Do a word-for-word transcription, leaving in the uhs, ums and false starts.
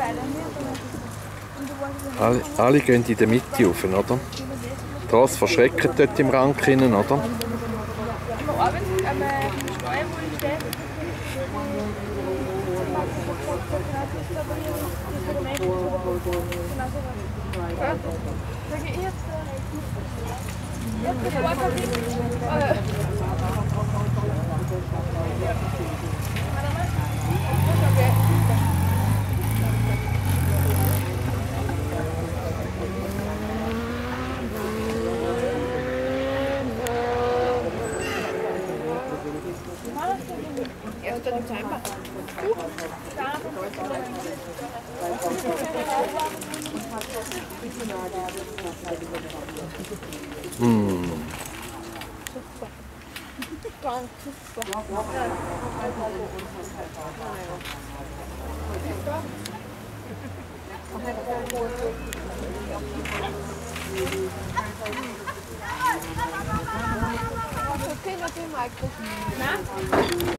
Alle, alle gehen in der Mitte rauf, oder? Das verschreckt dort im Rang hinein, oder? erster Dezember. Mmh. Super. Ganz super. Okay, natürlich, Michael.